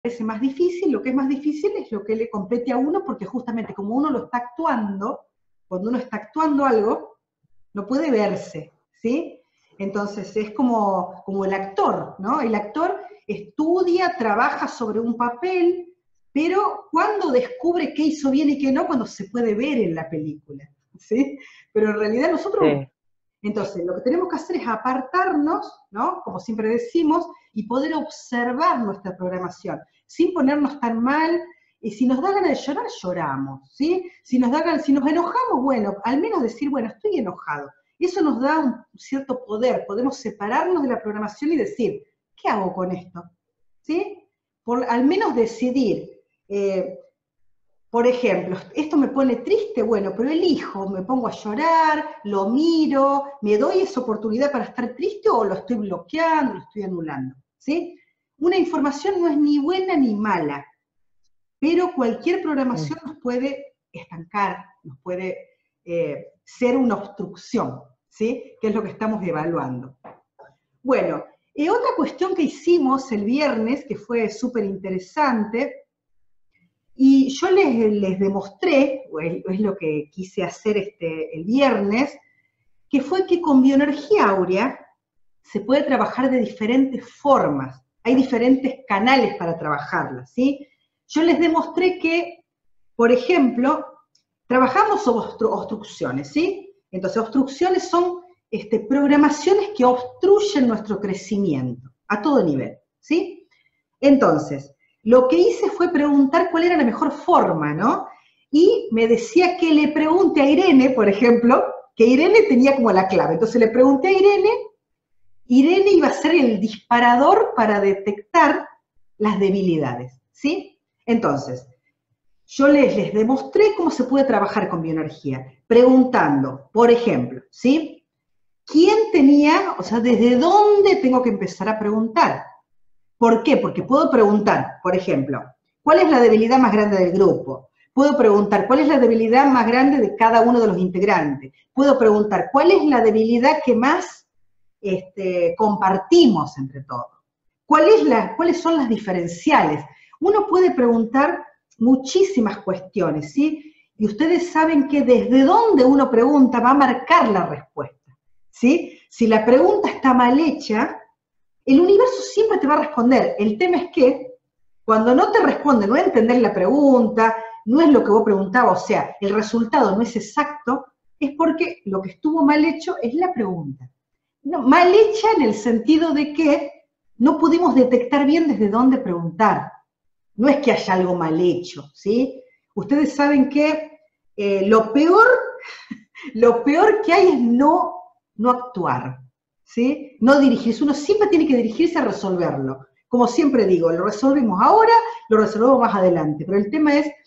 parece más difícil, lo que es más difícil es lo que le compete a uno, porque justamente como uno lo está actuando, cuando uno está actuando algo, no puede verse, ¿sí? Entonces es como el actor, ¿no? El actor estudia, trabaja sobre un papel, pero cuando descubre qué hizo bien y qué no, cuando se puede ver en la película, ¿sí? Pero en realidad nosotros, Sí. entonces lo que tenemos que hacer es apartarnos, ¿no? Como siempre decimos, y poder observar nuestra programación, sin ponernos tan mal, y si nos da ganas de llorar, lloramos, ¿sí? Si nos enojamos, bueno, al menos decir, bueno, estoy enojado. Eso nos da un cierto poder, podemos separarnos de la programación y decir, ¿qué hago con esto? ¿Sí? Al menos decidir, por ejemplo, esto me pone triste, bueno, pero elijo, me pongo a llorar, lo miro, me doy esa oportunidad para estar triste o lo estoy bloqueando, lo estoy anulando, ¿sí? Una información no es ni buena ni mala, pero cualquier programación nos puede estancar, nos puede ser una obstrucción, ¿sí? Que es lo que estamos evaluando. Bueno, otra cuestión que hicimos el viernes, que fue súper interesante, y yo les demostré, o es lo que quise hacer el viernes, que fue que con bioenergía áurea se puede trabajar de diferentes formas, hay diferentes canales para trabajarla, ¿sí? Yo les demostré que, por ejemplo, trabajamos sobre obstrucciones, ¿sí? Entonces, obstrucciones son programaciones que obstruyen nuestro crecimiento a todo nivel, ¿sí? Entonces, lo que hice fue preguntar cuál era la mejor forma, ¿no? Y me decía que le pregunte a Irene, por ejemplo, que Irene tenía como la clave. Entonces le pregunté a Irene iba a ser el disparador para detectar las debilidades, ¿sí? Entonces, yo les demostré cómo se puede trabajar con bioenergía, preguntando, por ejemplo, ¿sí? ¿Quién tenía, o sea, desde dónde tengo que empezar a preguntar? ¿Por qué? Porque puedo preguntar, por ejemplo, ¿cuál es la debilidad más grande del grupo? Puedo preguntar, ¿cuál es la debilidad más grande de cada uno de los integrantes? Puedo preguntar, ¿cuál es la debilidad que más compartimos entre todos? ¿Cuáles son las diferenciales? Uno puede preguntar muchísimas cuestiones, ¿sí? Y ustedes saben que desde donde uno pregunta va a marcar la respuesta, ¿sí? Si la pregunta está mal hecha, el universo siempre te va a responder. El tema es que cuando no te responde, no entendés la pregunta, no es lo que vos preguntabas, o sea, el resultado no es exacto, es porque lo que estuvo mal hecho es la pregunta. No, mal hecha en el sentido de que no pudimos detectar bien desde dónde preguntar. No es que haya algo mal hecho, ¿sí? Ustedes saben que lo peor que hay es no actuar, ¿sí? No dirigirse. Uno siempre tiene que dirigirse a resolverlo. Como siempre digo, lo resolvemos ahora, lo resolvemos más adelante. Pero el tema es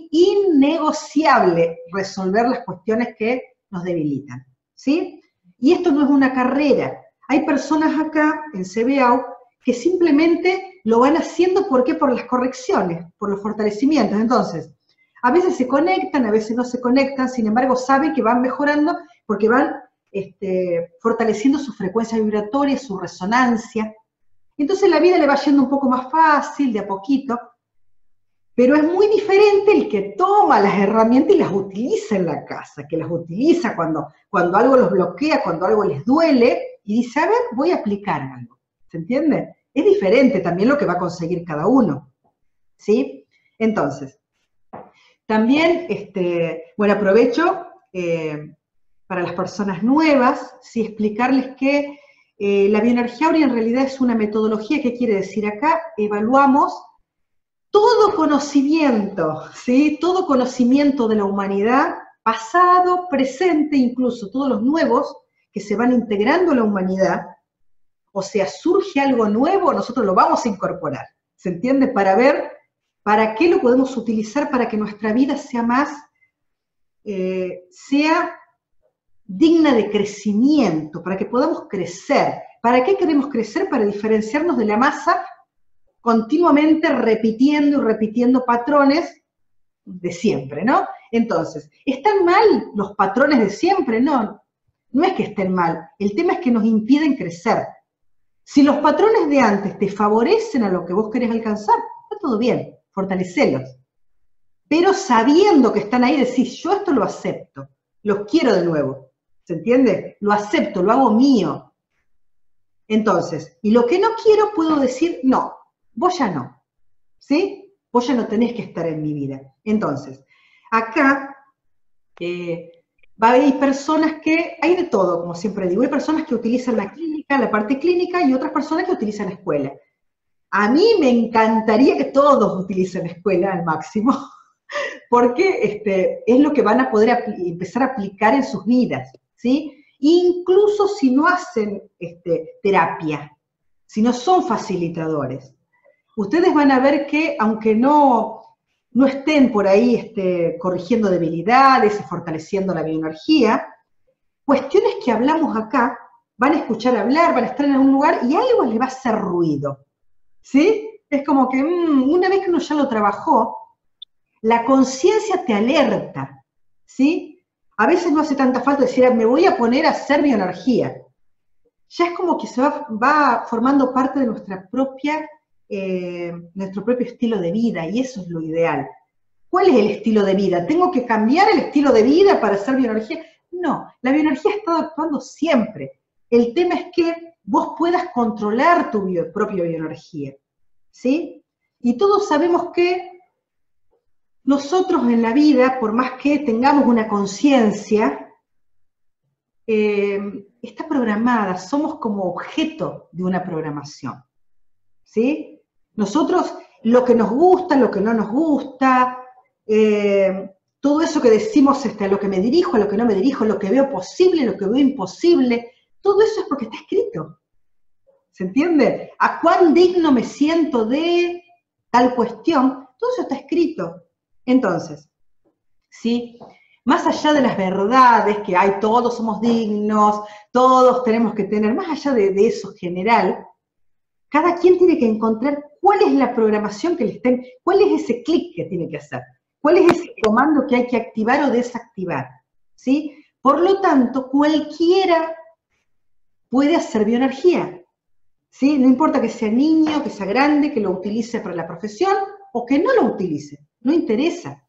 innegociable resolver las cuestiones que nos debilitan, ¿sí? Y esto no es una carrera. Hay personas acá en CBAU que simplemente lo van haciendo, ¿por qué? Por las correcciones, por los fortalecimientos. Entonces, a veces se conectan, a veces no se conectan, sin embargo saben que van mejorando porque van fortaleciendo su frecuencia vibratoria, su resonancia. Entonces la vida le va yendo un poco más fácil, de a poquito, pero es muy diferente el que toma las herramientas y las utiliza en la casa, que las utiliza cuando algo los bloquea, cuando algo les duele, y dice, a ver, voy a aplicar algo. ¿Se entiende? Es diferente también lo que va a conseguir cada uno, ¿sí? Entonces, también, bueno, aprovecho para las personas nuevas, ¿sí? Explicarles que la bioenergía áurea en realidad es una metodología. ¿Qué quiere decir acá? Evaluamos todo conocimiento, ¿sí? Todo conocimiento de la humanidad, pasado, presente, incluso todos los nuevos que se van integrando a la humanidad. O sea, surge algo nuevo, nosotros lo vamos a incorporar, ¿se entiende? Para ver para qué lo podemos utilizar para que nuestra vida sea más, sea digna de crecimiento, para que podamos crecer. ¿Para qué queremos crecer? Para diferenciarnos de la masa, continuamente repitiendo y repitiendo patrones de siempre, ¿no? Entonces, ¿están mal los patrones de siempre? No, no es que estén mal, el tema es que nos impiden crecer. Si los patrones de antes te favorecen a lo que vos querés alcanzar, está todo bien, fortalecelos. Pero sabiendo que están ahí, decís, yo esto lo acepto, los quiero de nuevo, ¿se entiende? Lo acepto, lo hago mío. Entonces, y lo que no quiero puedo decir, no, vos ya no, ¿sí? Vos ya no tenés que estar en mi vida. Entonces, acá va a haber personas que, hay de todo, como siempre digo, hay personas que utilizan la clínica, la parte clínica, y otras personas que utilizan la escuela. A mí me encantaría que todos utilicen la escuela al máximo, porque es lo que van a poder empezar a aplicar en sus vidas, ¿sí? Incluso si no hacen terapia, si no son facilitadores. Ustedes van a ver que, aunque no estén por ahí corrigiendo debilidades y fortaleciendo la bioenergía, cuestiones que hablamos acá, van a escuchar hablar, van a estar en algún lugar y algo les va a hacer ruido, ¿sí? Es como que una vez que uno ya lo trabajó, la conciencia te alerta, ¿sí? A veces no hace tanta falta decir, me voy a poner a hacer bioenergía. Ya es como que se va formando parte de nuestro propio estilo de vida, y eso es lo ideal. ¿Cuál es el estilo de vida? ¿Tengo que cambiar el estilo de vida para hacer bioenergía? No, la bioenergía ha estado actuando siempre. El tema es que vos puedas controlar tu propia bioenergía, ¿sí? Y todos sabemos que nosotros en la vida, por más que tengamos una conciencia, está programada, somos como objeto de una programación, ¿sí? Nosotros, lo que nos gusta, lo que no nos gusta, todo eso que decimos, a lo que me dirijo, a lo que no me dirijo, lo que veo posible, lo que veo imposible, todo eso es porque está escrito, ¿se entiende? ¿A cuán digno me siento de tal cuestión? Todo eso está escrito. Entonces, ¿sí? Más allá de las verdades que hay, todos somos dignos, todos tenemos que tener, más allá de eso general, cada quien tiene que encontrar cuál es la programación que le estén, cuál es ese clic que tiene que hacer, cuál es ese comando que hay que activar o desactivar, ¿sí? Por lo tanto, cualquiera puede hacer bioenergía, ¿sí? No importa que sea niño, que sea grande, que lo utilice para la profesión o que no lo utilice, no interesa.